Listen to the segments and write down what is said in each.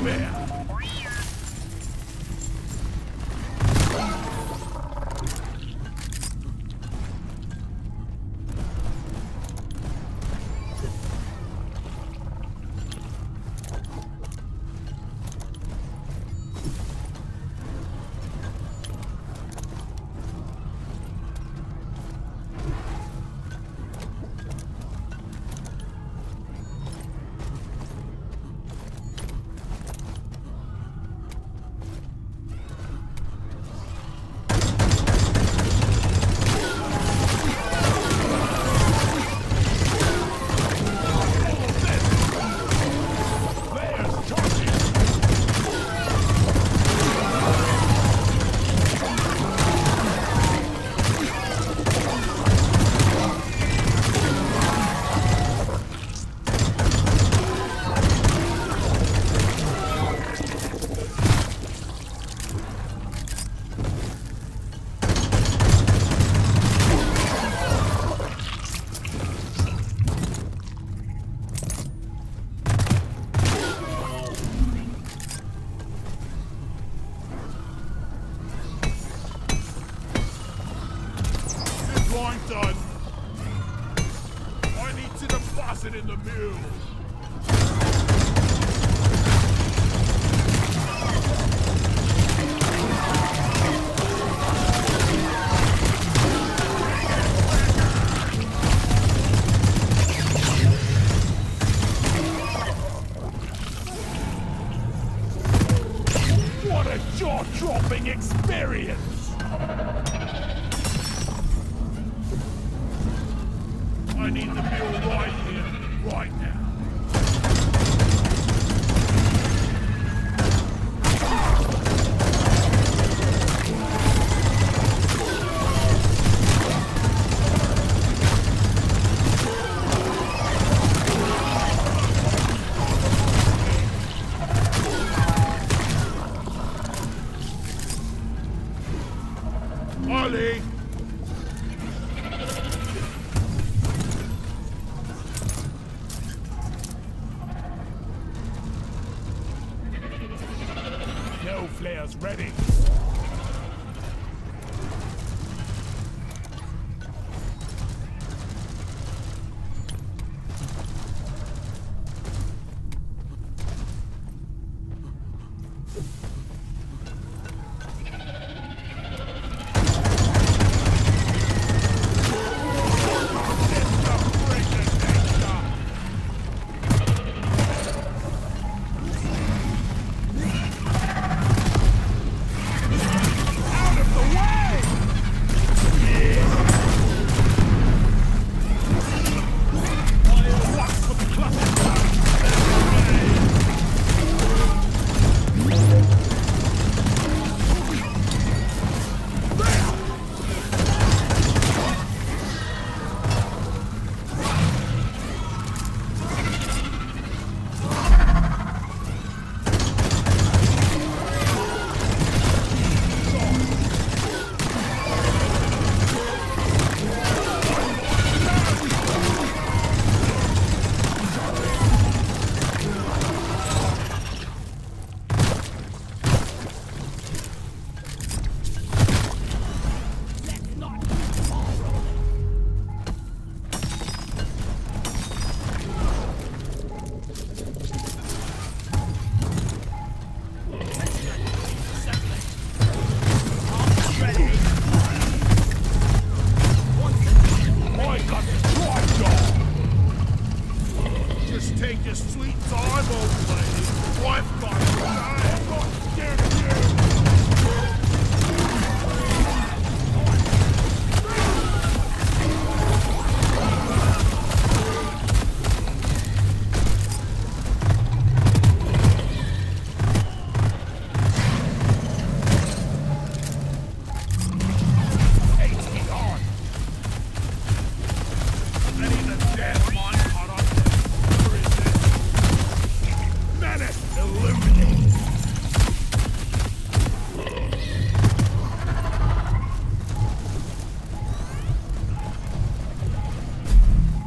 here! Done. I need to deposit in the mule. What a jaw-dropping experience! I need the mule right here, right now. Ollie! No flares ready. Take your sweet time, old lady. I've got it. I'm not scared of you. Hey, on. I need a dead mine cut off. Menace illuminated!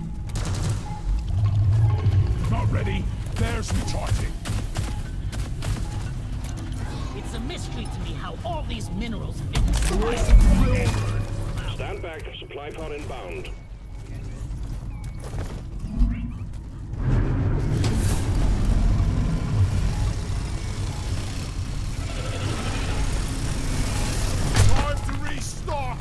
Not ready. There's recharging. demonstrate to me how all these minerals fit inside. Stand back. Supply pod inbound. Time to restock!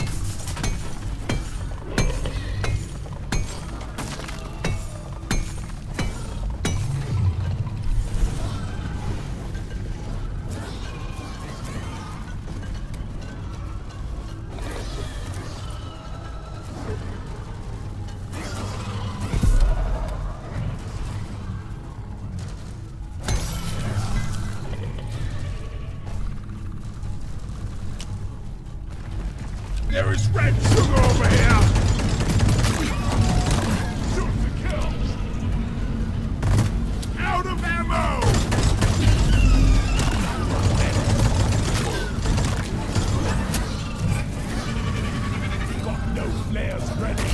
There is red sugar over here! Shoot to kill! Out of ammo! Got no flares ready!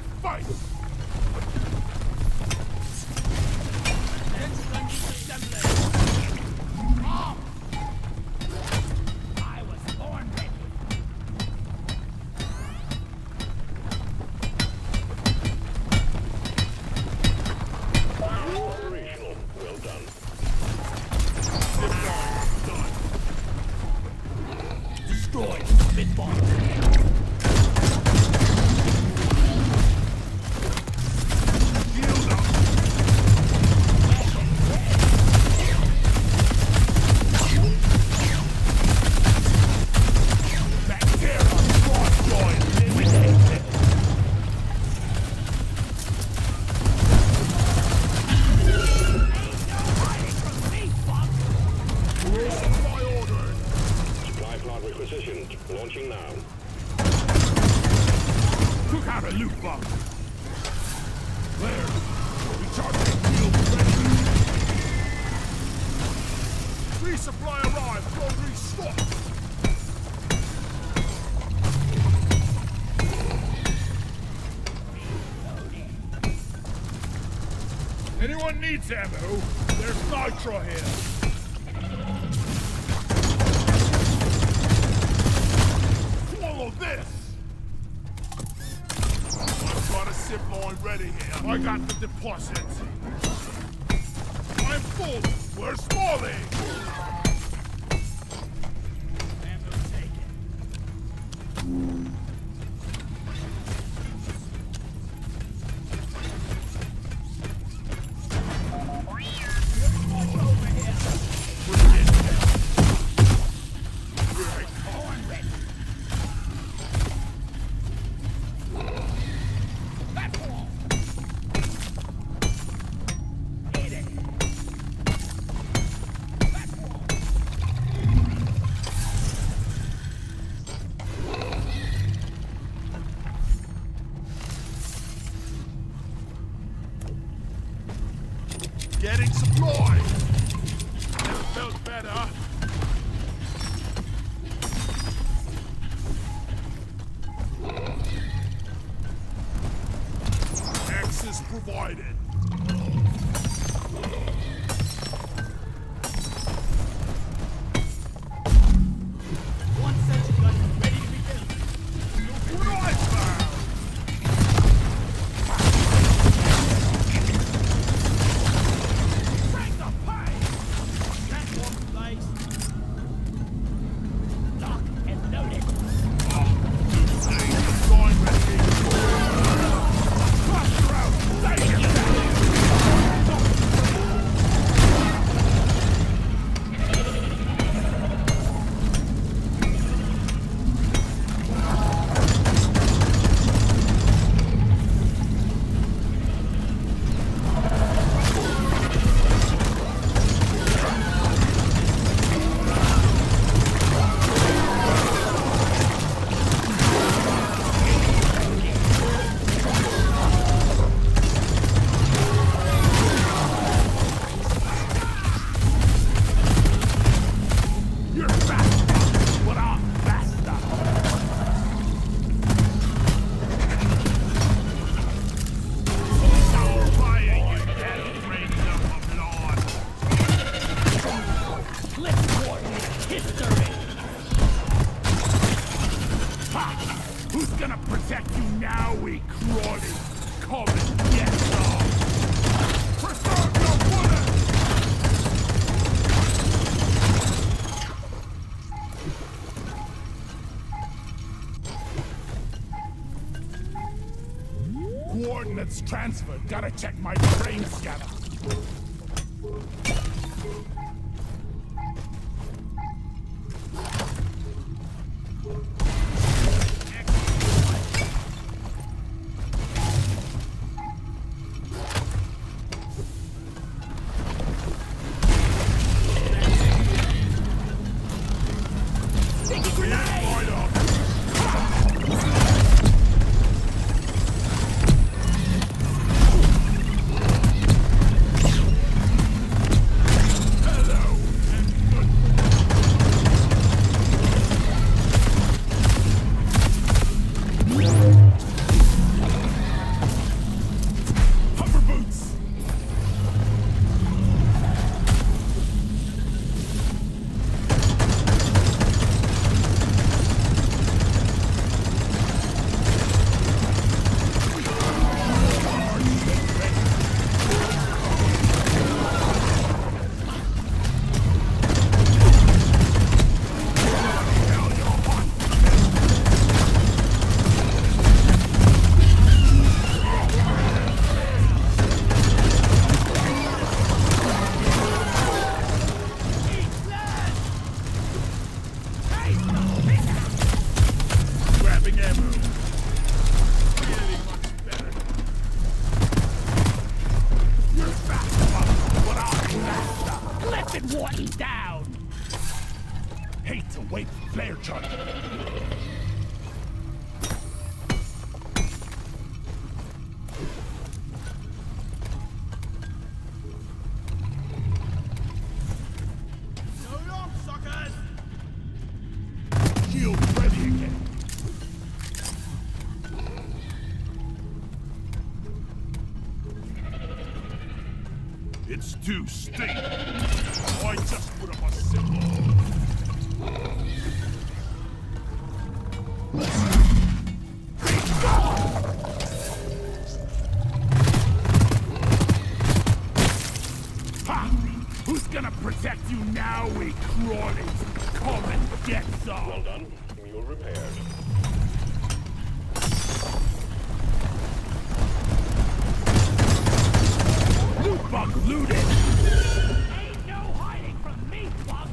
face! I was born ready. Operational. Well done. Destroy Spitball. Shield up! Bacteria! Crossjoy! Eliminated! Rules supply ordered! Supply pod requisitioned. Launching now. Took out a loot box! There! Recharging shield ready! Resupply arrived! Go restock! Anyone needs ammo? There's nitro here! Swallow this! I've got a zip line ready here. I got the deposit. I'm full. Where's Smalley? Ammo taken. Born ready. Platform. Hit it. Platform. Getting supplied. Never felt better. Access provided. One sentry gun ready to be built. Look what I found. Crank the pipe. Platform placed. Lock and loaded. Line ready. Cluster out. Take it down. You're faster, but I'm faster. So fire, you can't bring them of Lord. Let's coordinate history. Ha! Who's gonna protect you now, we crawly? Come and get some. Preserve your bullets! Coordinates transferred. Gotta check my brain scanner. Sticky grenade. Right up. charge. So long, suckers! Shield ready again. It's too steep. I just put up a symbol. Ha! Who's gonna protect you now, we crawlies? Come and get some. Well done. You're repaired. Loot bug looted! Ain't no hiding from me, bug!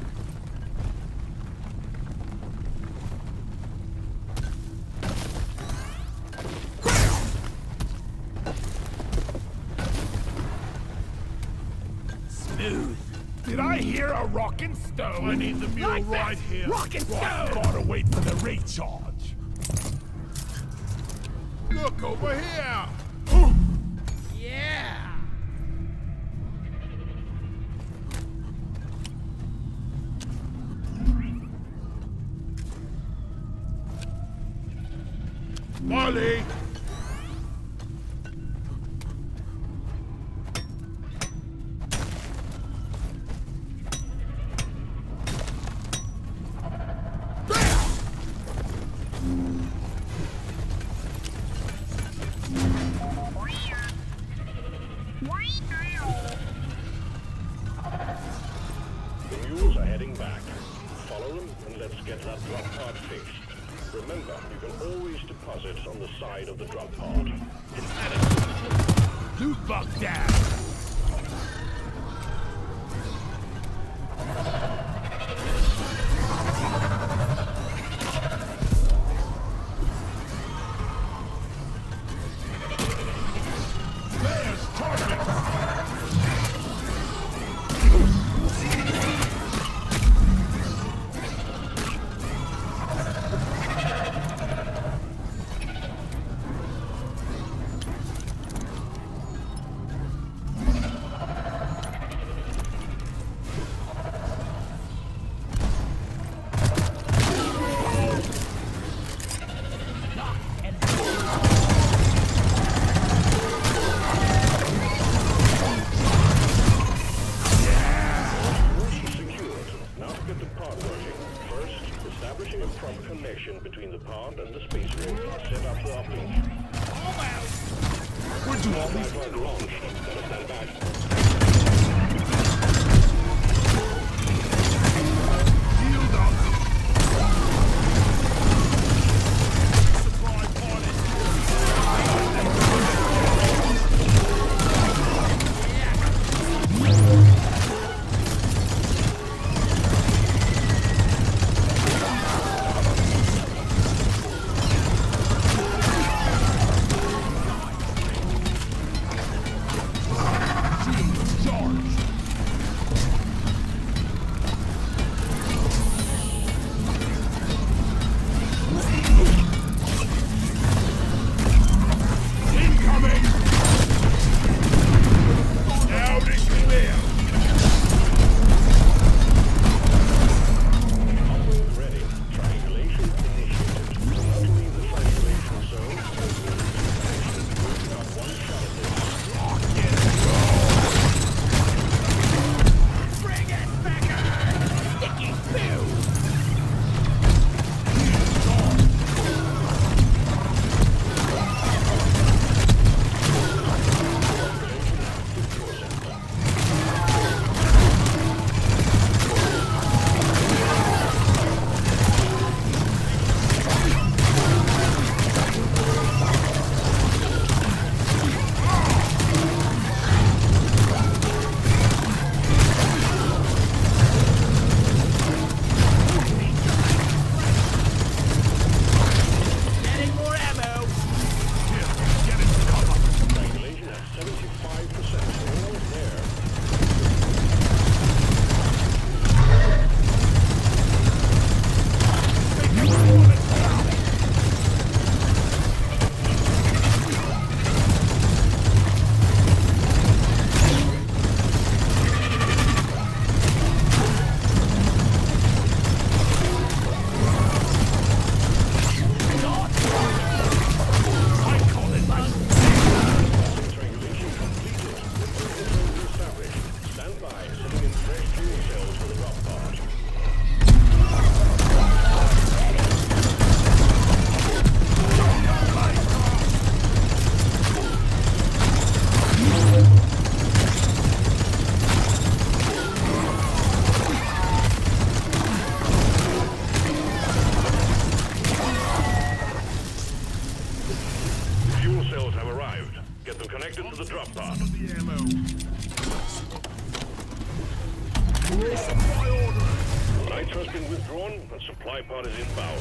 Smooth. Did I hear a rockin' stone? I need the mule Like right that. here. Rockin' Right, stone. gotta wait for the recharge. Look over here! Yeah! Molly! The mules are heading back. Follow them and let's get that drop pod fixed. Remember, you can always deposit on the side of the drop pod. Loot bug down! There's target! Secured. Now to get the pod working. First, establishing a proper connection between the pod and the space rig. Set up the uplink. Where'd you all these? Pod launched. Gotta stand back. Shield up! Supply pod is... Get them connected to the drop pod. Some of the ammo. Supply order. Nitro's been withdrawn, and supply pod is inbound.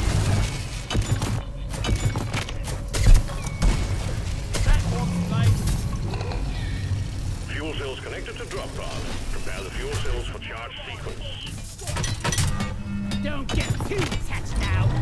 Platform light. Fuel cells connected to drop pod. Prepare the fuel cells for charge sequence. Don't get too attached now.